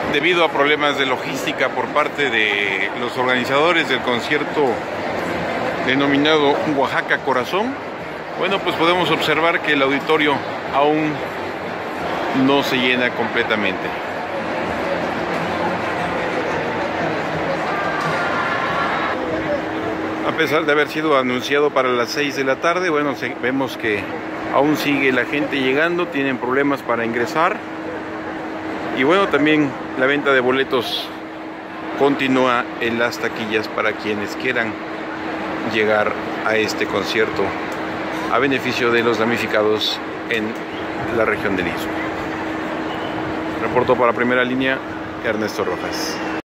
debido a problemas de logística por parte de los organizadores del concierto denominado Oaxaca Corazón, bueno, pues podemos observar que el auditorio aún no se llena completamente. A pesar de haber sido anunciado para las 6 de la tarde, bueno, vemos que aún sigue la gente llegando, tienen problemas para ingresar. Y bueno, también la venta de boletos continúa en las taquillas para quienes quieran llegar a este concierto a beneficio de los damnificados en la región del Istmo. Reportó para Primera Línea, Ernesto Rojas.